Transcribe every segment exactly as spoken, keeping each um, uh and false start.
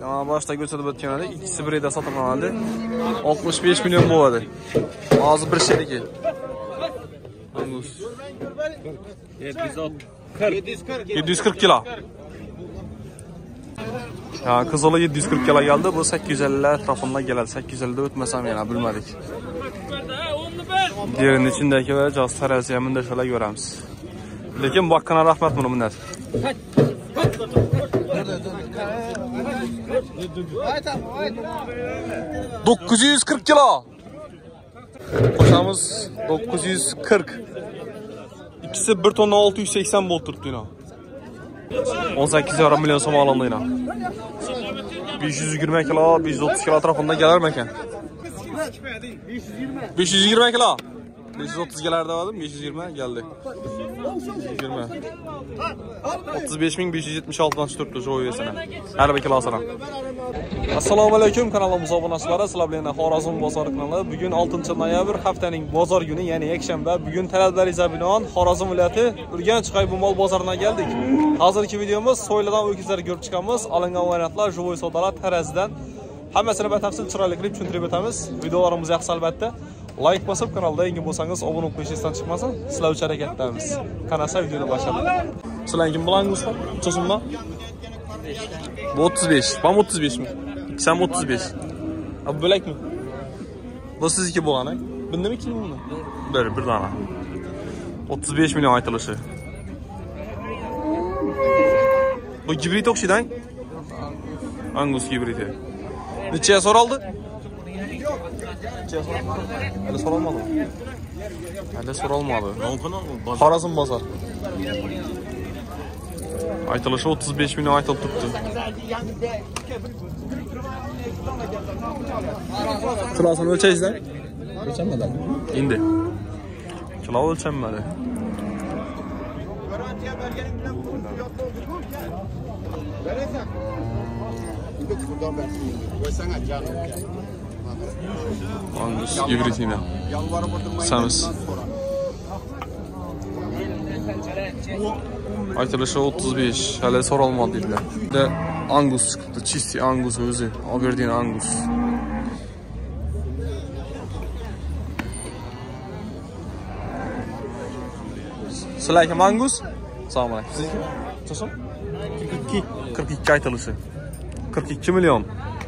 Ama başta gösterib o'tganida ikkisi birida sotib oladi. oltmish besh million bo'ladi. Hozir bir sherigi. Angus. yetti yuz qirq kilo. Ya qizili yetti yuz qirq kilo geldi. Bu sakkiz yuz ellik tarafında geladi. sakkiz yuz ellida o'tmasam yana bilmadik. Diğerinin içindeki ve caz teraziye mündeşeler göremiz. Lekin bu hakkına rahmet bunu minnet. dokuz yuz qirq kilo. Koşamız dokuz yuz qirq. İkisi bir tonna olti yuz seksen volt turibdi yine. o'n sakkiz yarim milyon so'm olindi yine. besh yuz yigirma kilo, besh yuz o'ttiz kilo tarafında gelir mi ekan? besh yuz yigirma kilo. besh yuz o'ttiz gelerdi vardı, besh yuz yigirma geldi. yigirma. o'ttiz besh ming besh yuz yetmish oltidan turibdi shu o'yesini. Har bir kilosini. Assalomu alaykum, kanalimiz obunachilari. Sizlar bilan Xorazm bozor kanali. Bugun oltinchi noyabr haftaning bozor kuni, ya'ni yakshanba. Bugun talablaringizga binoan Xorazm viloyati Urganch Qaybumol bozoriga keldik. Hozirgi videomiz so'yladan o'kizlarni ko'rib chiqamiz. Olingan variantlar jo'voy savdolar tarazidan hammasini batafsil chiroyli qilib tushuntirib o'tamiz. Videolarimiz yaxshi albatta. Like bosib kanalda yangi bo'lsangiz obuna bo'lib qo'yishingizdan chiqmasin. Sizlar uchun harakatdamiz. Qanasa videoni boshlaymiz. Sizlar kim bilangiz? Cho'summa? Bu o'ttiz besh. Bam o'ttiz besh mi? Sen o'ttiz besh. Abi bo'lakmi? Bu sizniki bo'lgani? Bundami kim buni? Bir, bir dana. o'ttiz besh million aytilishi. Bu gibrid o'xshaydi. Angus gibridi. Necha so'raldi? Hali so'ralmadi. Hali so'ralmadi. Xorazm bozor. Aytilishi o'ttiz besh million aytilib turibdi. Kilosini o'lchaysizlar? O'lchanmadi. Endi. Kilo o'lchanmadi. Garantiya berganing bilan pul yotdi oldi-ku. Berasan. Endi xudo bersin. Qo'ysang ajabim. Angus gibridina. Samiz. Aytilishi o'ttiz besh, hali so'ralmadi dedilar. De Angus chiqibdi, chisti Angus o'zi, Aberdeen Angus. Sizlar kim Angus? Assalomu alaykum. Siz kim? Cho'sum? qirq ikki. qirq ikki aytilishi. qirq ikki million.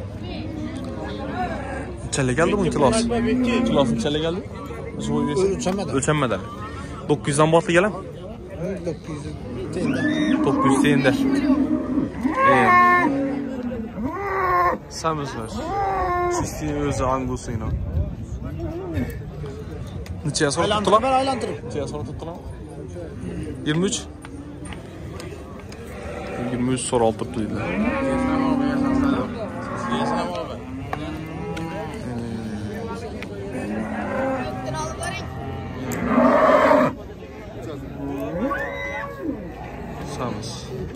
Nechaga geldi bunun kilosu? Kilosu nechaga geldi? O'lchanmadi. O'lchanmadi. dokuz yuzdan botli gelam? dokuz yuz tenda. dokuz yuz tenda. Ee. Samizlar. Chisti o'zi Angusino. Necha so'rab tutdilar? Aylantirib. Necha so'rab tutdilar? yigirma uch. yigirma uch so'rab turibdi dedilar. Samiz.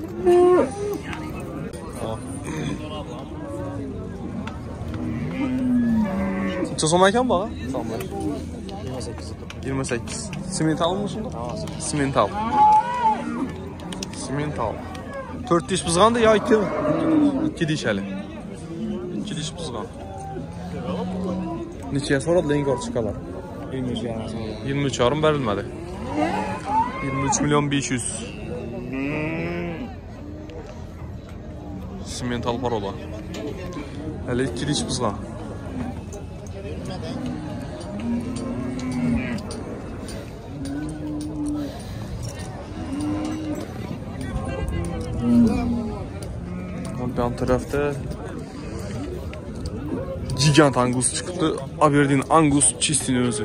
Necha so'm ekan bu? Somlar. yigirma sakkiz. yigirma sakkiz. Simental mı şunda? Simental. Simental. to'rt dish buzganda yo ikki mi? ikki dish hali. ikki dish buzgan. Necha so'radi eng korchikalar? yigirma uch yarim. yigirma uch yarim berilmedi. yigirma uch milyon besh yuz. Simental parola. Hali ikki dish buzgan. Yan tarafta gigant Angus çıktı. Aberdeen Angus çistinin özü.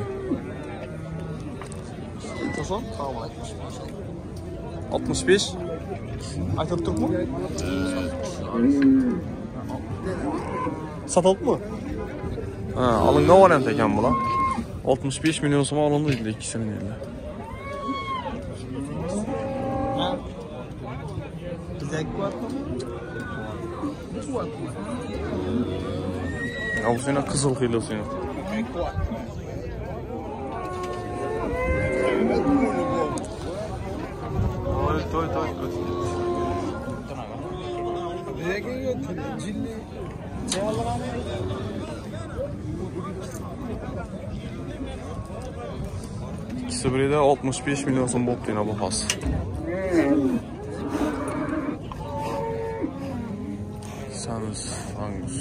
Kaçan? altmış beş. Aytıp Türk mu? Satılıp mı? Ha, alın ne var hem teken bu lan? altmış beş milyon soma alındıydı ikisinin elle. Ya bu sene kızıl kıyla seni. Toy toy toy. İkisi biri de altmış beş milyon so'm bo'libdi yana bu xos. Samiz Angus.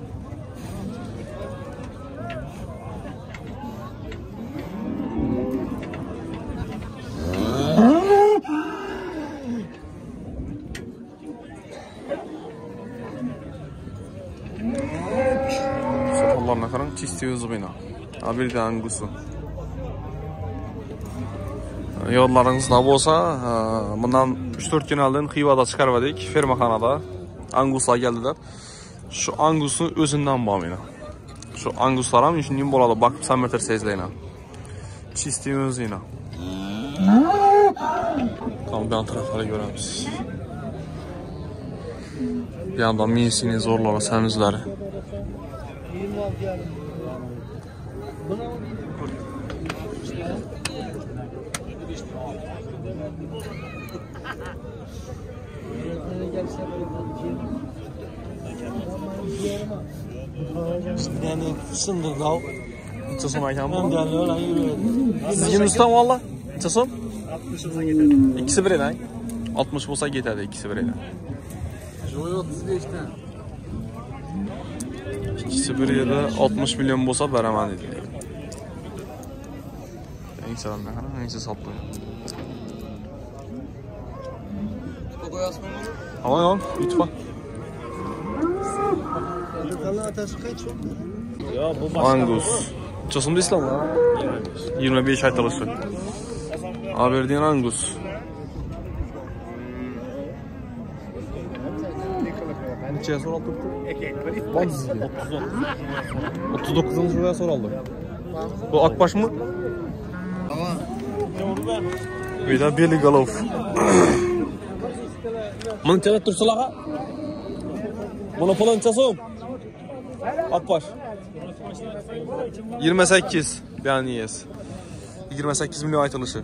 So'llarına qarang, чистый o'zbina. Abirda Angus'u. Yodlaringizda bo'lsa, bundan uch to'rt kun oldin Xivada chiqardik, fermaxonada Anguslar keldilar. Shu Angus'un o'zidan bo'lmaydi. Shu Anguslar ham shunday bo'ladi, bakib samirtirsangizlar. Чистый o'zina. Tam bir taraflara göremiz. Bir yandan minisini zorlara, semizleri. Yani sındır dav. Çason aykan bu. Ben de öyle yürüyorum. Sizin ustam valla? Çason? altmışımıza getirdi. İkisi bir eden. altmış olsa getirdi ikisi bir eden. Joy otuz beşten. İkisi bir yerde altmış milyon olsa beraman dedi. En güzel ne kadar? En güzel saplı. Ama yok, lütfen. Angus. Çasım değil lan. yirmi beş ay çalıştı. Aberdeen Angus. Neçeye soralım? otuz dokuzuncu liraya soralım. Bu Akbaş mı? Tamam. Bir de Billy Galov. Bunu çabuk tursalağa. Bunu falan çasım. Akbaş. yirmi sekiz. Yani yes. yirmi sekiz milyon aytılışı.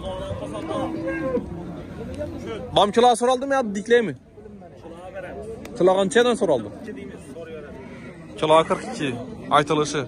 Bam kulağa soraldım ya dikley mi? Kulağa neden soraldım? Kulağa kırk iki. Aytılışı.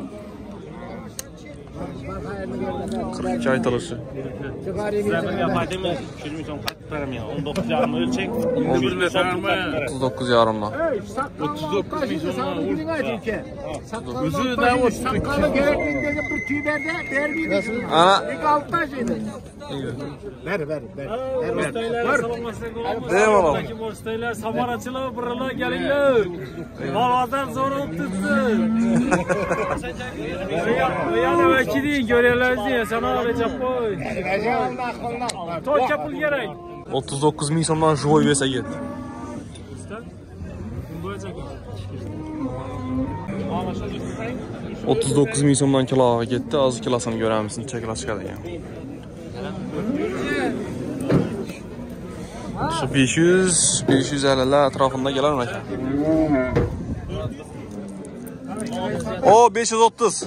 kırk iki aytılışı. Zaten yapaydım mı? Şunu son katlarım ya. on dokuz yarım ölçek. otuz dokuz yarımla. otuz dokuz milyonla vur. Özü de o sakalı gerektiğinde bir tüyberde vermeyeyim. Ana. İlk altta şeyde. Ver ver ver. Mostaylar salamasın. Eyvallah. Mostaylar samar açıla buralar gelinler. Havadan zor tutsun. Yani vekili görevlerinizi ya sana alacak boy. Toy yapıl gerek. otuz dokuz milyondan joy verse git. otuz dokuz milyondan kilo gitti. Az kilosunu görer misin? Çekil çıkardı yani. Şu beş yüz, beş yüz elliler etrafında gelir mi? O beş yüz otuz.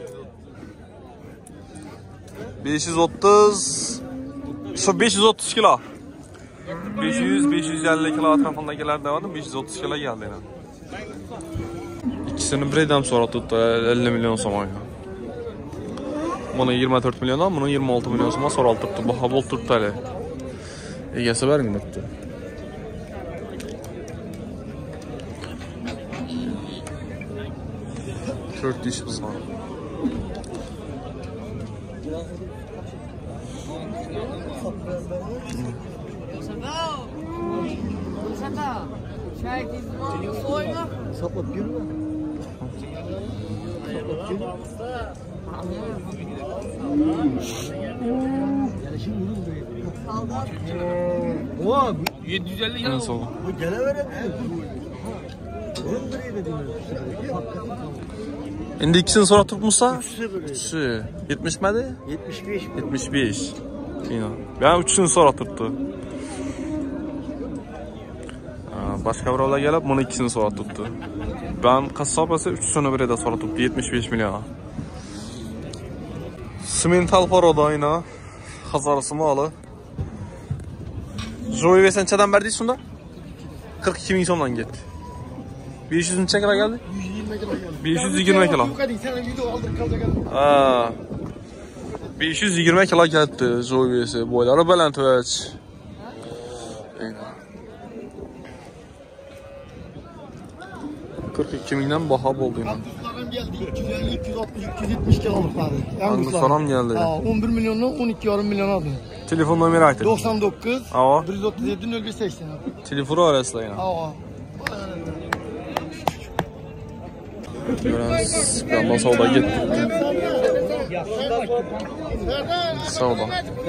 beş yüz otuz. Şu beş yüz otuz kilo. beş yüz, beş yüz elli kilo etrafındakiler de vardı. beş yüz otuz kilo geldi yani. İkisini birden sonra tuttu. elli milyon sonra. Bunu yirmi dört milyondan, bunu yirmi altı milyon sonra sonra tuttu. Baha bol tuttu hele. Egesi var mı tuttu? Dört dişimiz var. Sapıp yürü. O yedi yüz elli En solu. bu gene verebilir. Şimdi ikisini sonra tutmuşsa? Üçü. yetmiş miydi? yetmiş beş. yetmiş beş. İnan. Ben üçünü sonra tuttu. Başka bir olay gelip bunu ikisini sonra tuttu. Ben kasabası üçünü bir de sonra tuttu. yetmiş beş milyon. Simental paroda yine. Hazarısı malı. Joy ve sen çadan verdi şunda? qirq ikki ming so'mdan ketdi. besh yuz necha kilo geldi? yüz yirmi kilo geldi. besh yuz yigirma kilo. Sen video aldırıp kalacak. Ha. besh yuz yigirma kilo ketdi zo'yesi. Bo'ylari baland vach. qirq ikki mingdan baho bo'ldi. Anguslarım geldi. iki yüz elli, iki yüz altmış, iki yüz yetmiş kiloluk abi. Anguslarım geldi. Ha, on bir milyondan on iki yarım milyon aldı. Telefon nomeri aytın. doksan dokuz, Ava. bir yüz otuz yedi, nol bir seksen abi. Telefonu arasında yine. Ava. Görüyorsunuz. Ben de savda gittim. Savda.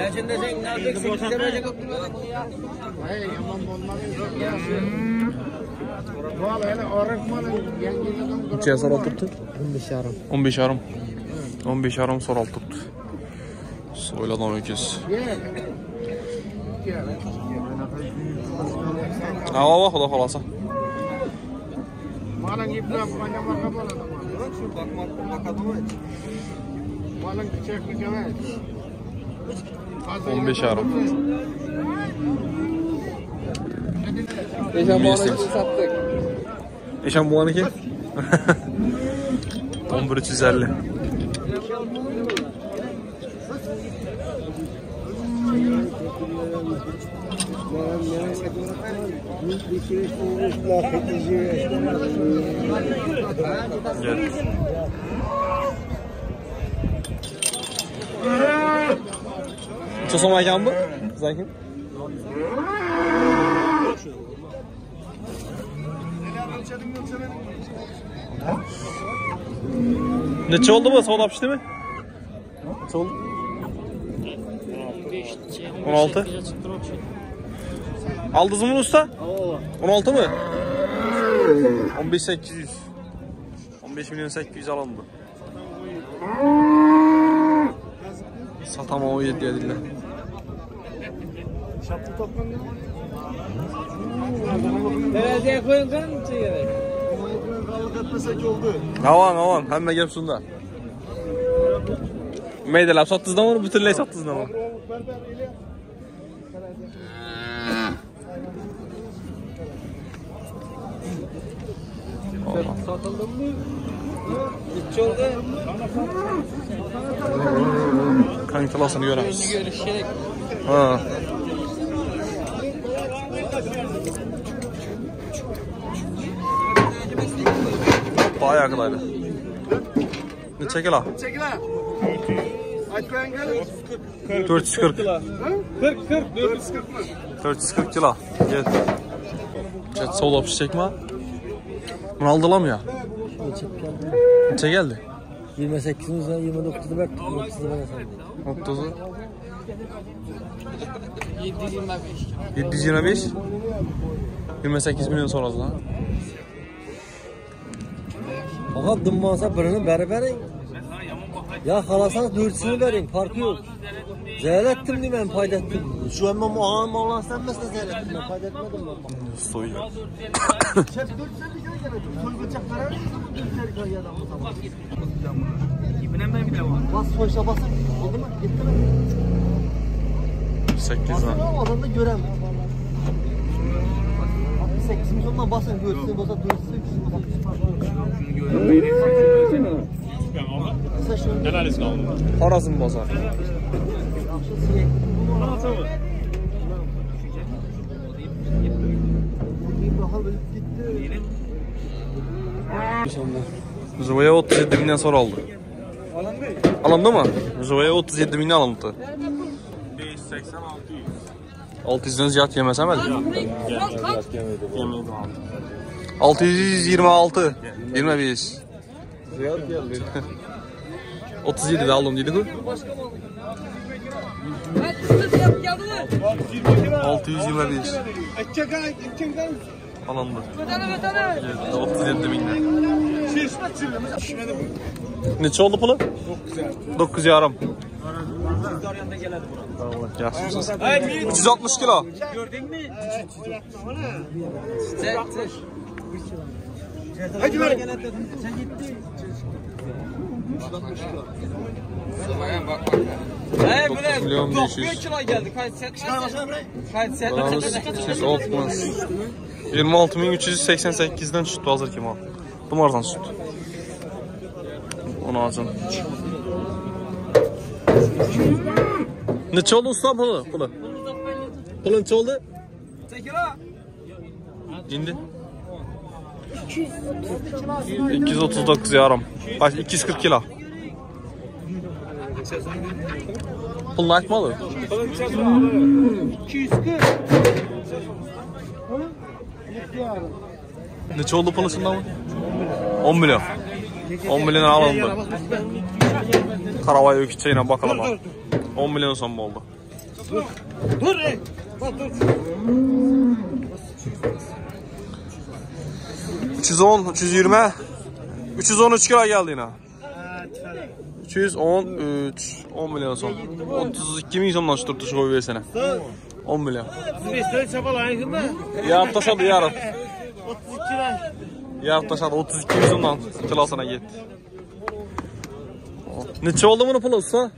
Neçeye soral tuttu? on beş yarım. on beş yarım. on beş yarım soral tuttu. Soyladan öküz. Ava bak, o da falasa. Malın ipler bana marka bana. Malın çiçek mükemmel. on beş yarım. Eşan boğanı sattık. Eşan boğanı ki? on bir üç yüz elli. Gel. Çosam aygan bu? Zakin. Neçe oldu bu? Savda pişti mi? Neçe oldu? on altı. Aldınız mı usta? on altı mı? on beş sekiz yüz. on beş milyon sekiz yüz alındı. Satamam o yediye dille. Teraziye koyun kan mı çeyrek? Avan avan hemen gel şunda. Meydeler sattınız mı? Bütünleyi sattınız mı? Satıldı mı? Hiç oldu. Kankilasını görürüz. Görüşerek. Ha. Bayağı kadaydı. Ne çekil ha? Çekil ha. Aç ben gel. dört yüz kırk. kırk kırk dört yüz kırk mı? dört yüz kırk kilo. Gel. Çet sola pişecek mi? Bunu aldılar mı ya? Neçe geldi? yirmi sekizimizden yirmi dokuzu verdik. otuz lira sandım. otuzu. yedi yüz yirmi beş. yedi yüz yirmi beş. yirmi sekiz milyon sonrası lan. Fakat dımmansa birinin beri verin. Ya halasanız dörtüsünü verin. Farkı yok. Zehir ettim diye ben payda ettim. Şu an ben ağam Allah'ın sen mesela zehir ettim. Ben payda etmedim ben. Soyuyor. Bas soysa basın. Oldu mu? Gitti mi? sekiz Basın lan. ama adam da görem. altmış sekiz milyondan basın. Görsün basa dörtüsü. Analizini aldım. Parası mı basar? Zuvaya otuz yedi binden sonra aldı. Alındı mı? Zuvaya otuz yedi binden alındı. beş yüz seksen altı yüz. altı yüzden ziyade yemesem hadi. altı yüz yirmi altı. yirmi beş. Ziyade geldi. otuz yedi de aldım dedik mi? altı yüz yirmi beş. Alındı. otuz yedi binden. Neçe oldu pulu? dokuz yarım. Yaşlısınız. üç yüz altmış kilo. Gördün mü? Hadi ver. He dokuz milyon beş yüz. beş kilo geldi. Kaç set? Kaç set? Paramız üç yüz altmış. yirmi olti ming uch yuz sakson sakkizdan tushibdi hozirgi mal. Tumardan tushibdi. Onu açın. Necha oldu usta puli? Puli. Puli necha oldu? Endi ikki yuz o'ttiz to'qqiz yarim. Baş ikki yuz qirq kilo. Pulni aytmadi. ikki yuz qirq. Necha oldu puli shundami? o'n million. o'n million alındı. Karavay öküçeyle bakalım. on milyon son oldu. Dur. Dur. Bak dur. üç yüz on, üç yüz yirmi, üç yüz on üç kilo geldi yine. üç yüz on üç, on milyon son. otuz iki milyon sondan tuttu şu koyu versene. on milyon. Yarım taşadı yarım. otuz iki lira. Yarım taşadı otuz iki milyondan kilosuna gitti. Neçe oldu bunu pulu usta?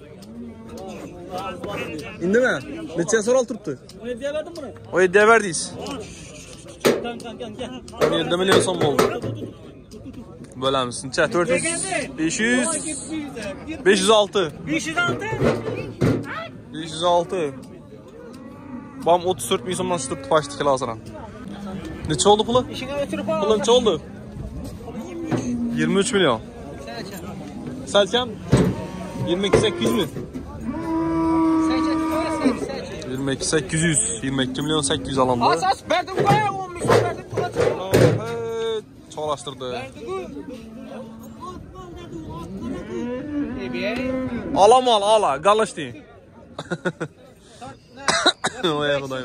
İndi mi? Neçe soral turptu? O hediye verdin bunu. O hediye verdiyiz. Gel gel gel gel. on yedi milyon son mu oldu? Böyle misin? Neçe? dört yüz, beş yüz, beş yüz altı. beş yüz altı. beş yüz altı. Bam otuz dört milyondan tuttu başlı kilasına. Neçe oldu pulu? İşine götürüp al. Pulu neçe oldu? yirmi üç milyon. Selçem? yirmi iki sekiz yüz mü? yirmi iki sekiz yüz. yirmi iki milyon sekiz yüz alındı. Asas verdim koya on milyon verdim. Evet. Çoğulaştırdı. Alam al ala. Galış deyin. O ya kudayım.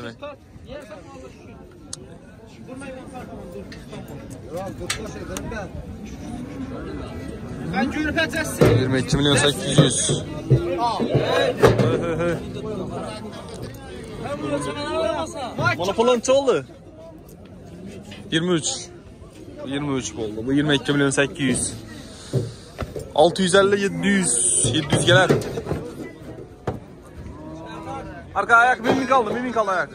yirmi iki milyon sekiz yüz. Monopolon oldu. yirmi üç. yirmi üç oldu. Bu yirmi iki milyon sekiz yüz. altı yüz elli yedi yüz. yedi yüz gelir. Arka ayak bir kaldı. Bir kaldı ayak.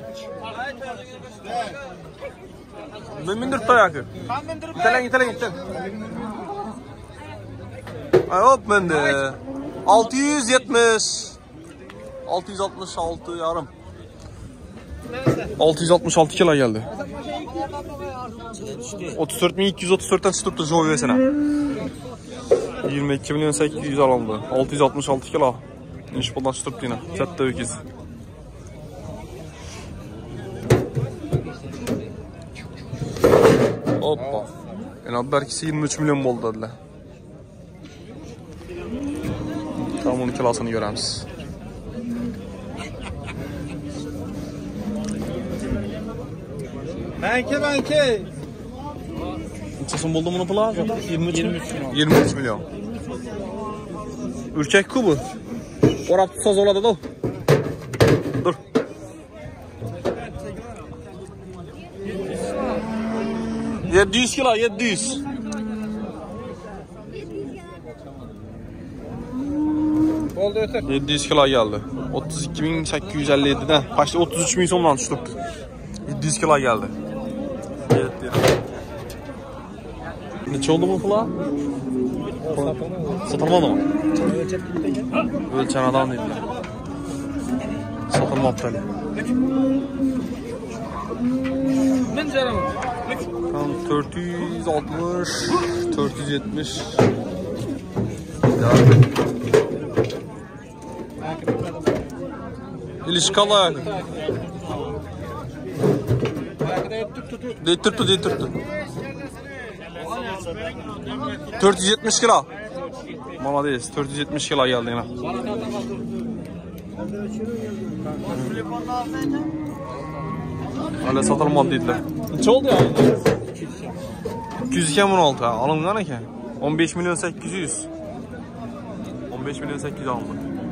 Ben dört ayakı. İtelen itelen itelen. Ay hop ben de. altı yüz yetmiş. altı yüz altmış altı yarım. altı yüz altmış altı kilo geldi. otuz dört bin iki yüz otuz dörtten tuttu Joe versene. yirmi iki milyon sekiz yüz alındı. altı yüz altmış altı kilo. İş bundan tuttu yine. Çatta öküz. Hoppa. Yani belki yirmi üç milyon oldu dediler. Tamam onun kilasını göremiz. Benke benke. Neçesini buldu bunu pula? yirmi üç milyon. yirmi üç milyon. Ürkek kubu. Orap tutsaz oladı da. Dur. yedi yüz kilo, yedi yüz. Oldu öter. yedi yüz kilo geldi. otuz iki bin sekiz yüz elli yedi'den. Başta otuz üç bin sondan tuttuk. yedi yüz kilo geldi. Neçe oldu bu pula? Satılmadı mı? Ölçen adam değil. Satılmadı tabi. Ben canım. Tamam dört yüz altmış, dört yüz yetmiş. İlişkalı ayak. Detirttu detirttu. dört yüz yetmiş kilo. Malades dört yüz yetmiş kilo geldi yine. Öyle satılmadı dediler. Ne oldu ya? iki yüz iki on altı alıngan ekan. on beş milyon sekiz yüz. on beş milyon sekiz yüz alındı.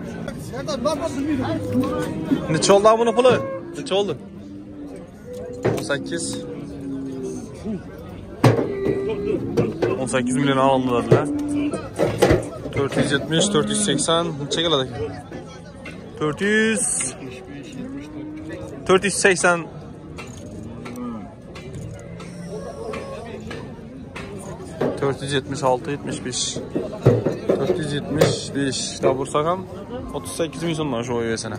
Neçe oldu bunu pulu? Neçe oldu? on sekiz. on sekiz milyon alındı dediler. dört yüz yetmiş, dört yüz seksen. Neçe geldi? dört yüz. dört yüz seksen. to'rt yuz yetmish olti yetmish besh. to'rt yuz yetmish besh. Kitob ursak ham o'ttiz sakkiz ming so'mdan shu o'yesini.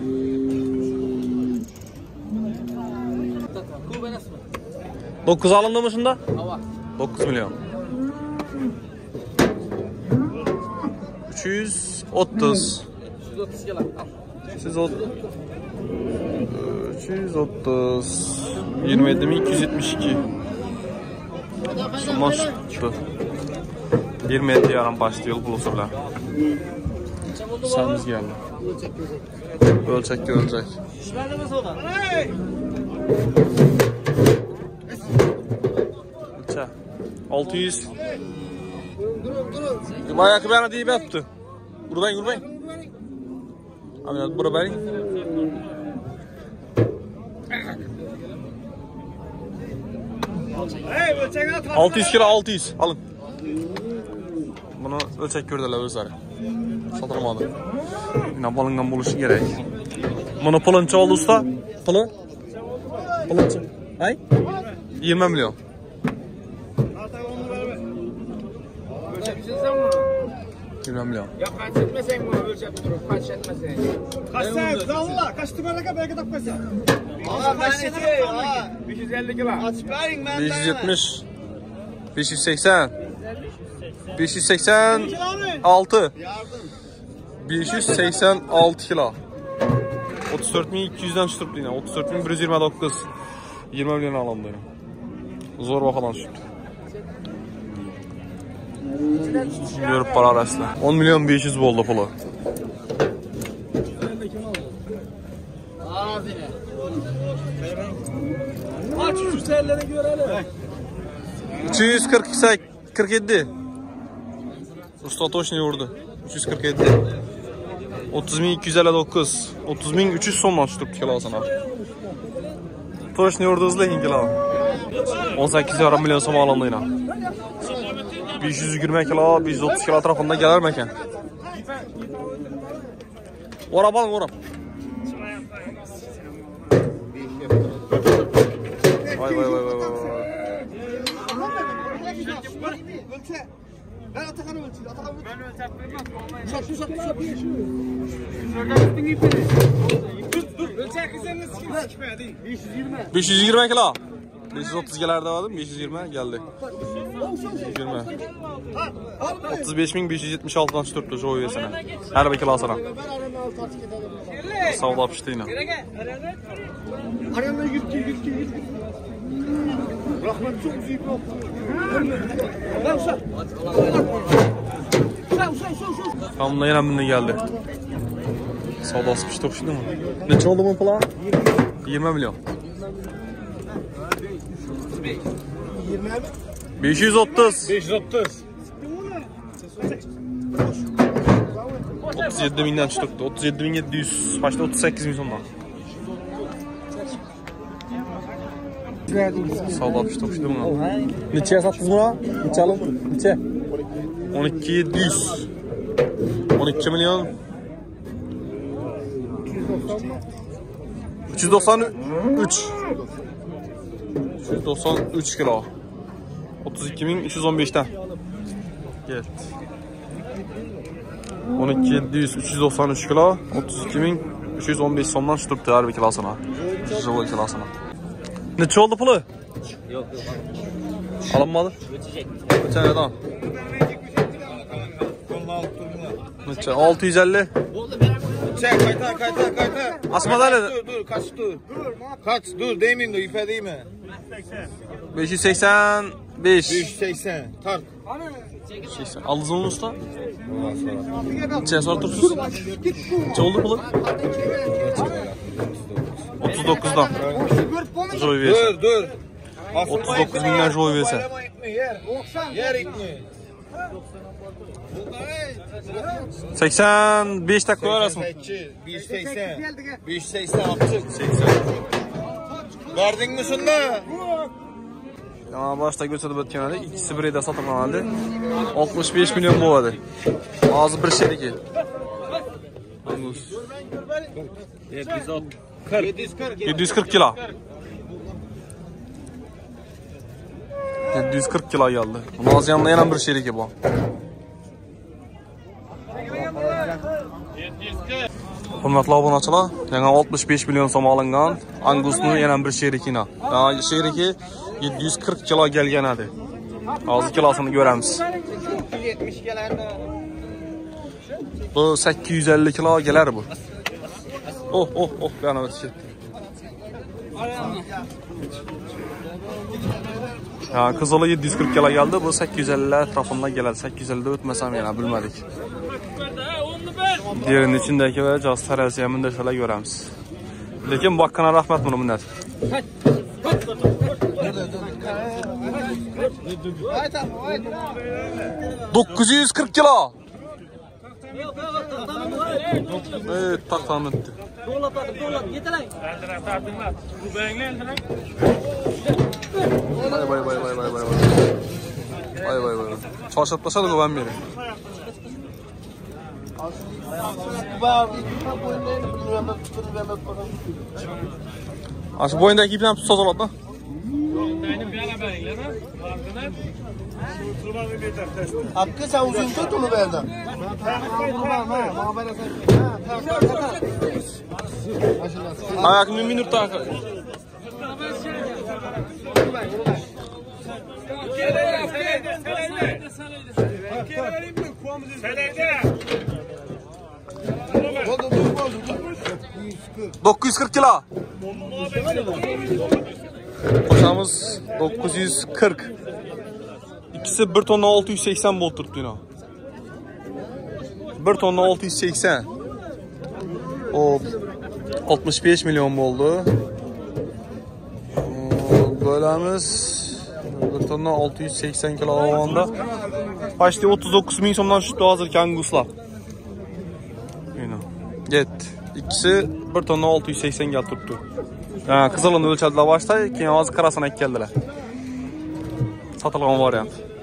dokuz alındımı şunda? dokuz milyon. üç yüz otuz. üç yüz otuz. üç yüz otuz. yirmi yedi bin iki yüz yetmiş iki. Summa çıktı. yirmi yedi yaram başlı yıl bulurlar. Samiz geldi. Ölçek görülecek. altı yüz. Bayağı ki bana deyip yaptı. Buradayım, buradayım. Amin, buradayım. altı yüz kilo altı yüz. Alın. Bunu ölçek gördüler özleri. Satılmadı. Yine balından buluşu gerek. Bunu pılınca oldu usta. Pılı? Pılınca. Hay? yirmi milyon. yirmi milyon. Ya kaç etmesen mi ölçek durup kaç etmesen? Kaç sen zalla kaç tümene belki de koysan. Allah ben ne ha beş yüz elli kilo. Aç verin ben. beş yüz yetmiş. beş yüz seksen. beş yüz seksen altı. beş yüz seksen altı kilo. otuz dört bin iki yüzden tutup yine. otuz dört bin bir yüz yirmi dokuz. yirmi milyon alındı. Zor bakalım tuttu. Görüp para arasında. on milyon beş yüz oldu pulu. Aç şu selleri görelim. üç yüz kırk yedi. Usta точно vurdu. üç yüz kırk yedi. otuz bin iki yüz elli dokuz. otuz bin üç yüz sondan tutup kilo sana. Точно vurdu hızlı kilo. on sekiz yarım milyon som alındı yine. beş yüz yirmi kilo, beş yüz otuz kilo tarafında gelir mi eken? Orap alın, orap. Vay vay vay vay vay. Ben Atakan'ı ölçüyorum. Atakan'ı ben ölçüp bilmem. Şat şu şat şu şat. Dur dur. Ölçek üzerine sikmeye değil. beş yüz yirmi. beş yüz yirmi kilo. beş yüz otuz gelerde vardı, beş yüz yirmi geldi. yirmi. otuz beş bin beş yüz yetmiş altıdan tuturdu şu oyesine. Her bir kilo sana. Sağ ol yapıştı yine. Arayana yürü yürü yürü. Rahmet çok büyük yok. Lan sen. Sen sen sen. Tamam yine bunda geldi. Sağ ol sıkıştı şimdi mi? Ne oldu bu plan? yirmi milyon. beş yüz otuz. beş yüz otuz. otuz yedi binden çıktı. otuz yedi bin yedi yüz. Başta otuz sekiz bin sondan. Sağ ol yapıştı şimdi bunu. Neçeye sattınız buna? Neçe alın? Neçe? on iki yedi yüz. on iki milyon. üç yüz doksan üç. üç yüz doksan üç kilo. otuz iki bin üç yüz on beşten. Get. on iki yedi yüz üç yüz doksan üç kilo. otuz iki bin üç yüz on beş sondan tutup her bir kilo sana. Jıvı kilo sana. Ne oldu pulu? Yok yok. Alınmadı. Geçecek. Geçen adam. Neçe? altı yüz elli. Çek kayta kayta kayta. Asmadayla. Dur dur kaç dur. Kaç dur demin de ipe değil mi? beş yüz seksen beş. beş yüz seksen. Tart. seksen. Aldınız onu usta? Neçe sonra tutuyorsun? Neçe oldu pulu? otuz dokuzdan. Joy versin. Dur dur. otuz dokuz binden joy versin. Yer itmi. seksen beş dakika arası mı? bir yüz seksen. bir yüz seksen yaptık. seksen. Verdin mi şunda? Ya başta gösterdi bu kenarda. İkisi bireyde satın aldı. altmış beş milyon bu vardı. Ağzı bir şeydi ki. yedi yüz kırk kilo. yetti yuz qirq kilo geldi. Bunun az yanında yana bir şeriki bu. Hurmatli obunachilar, yana oltmish besh million so'm olingan Angusning yana bir sherikina. Daha sheriki yetti yuz qirq kilo kelgan edi. Hozir kilosini ko'ramiz. yetmish keladi. Bu sakkiz yuz ellik kilo kelar bu. Oh oh oh yana bir şey. Ya kızılı yetti yuz qirq kilo geldi. Bu sakkiz yuz elli etrafında geladi. sakkiz yuz elli o'tmasam yana bilmedik. Diğerinin içindeki ve caz teraziye mindirseler göremiz. Lekin bakkana rahmet bunu minnet. dokuz yuz qirq kilo. Evet, tak tahmin etti. Vay vay vay vay vay vay. Vay vay vay. Çarşatlaşadık o ben beri. Aşı boyundaki ipten tutsa olur da. Hakkı sen uzun tut onu verdim. Ayak bir minut daha. dokuz yuz qirq kilo. Koşamız dokuz yuz qirq. İkisi bir tonna olti yuz seksen volt turibdi yine. bir tonna olti yuz seksen. O oltmish besh milyon oldu. Bölemiz bir tonna olti yuz seksen kilo olanda. Başta o'ttiz to'qqiz ming so'mdan tushdi hozirgi anguslar. Yine. Get. İkisi bir tonna olti yuz seksen ga turibdi. Ha, qizilini o'lchadilar boshda, keyin hozir qarasini keldilar. Sotilgan variant.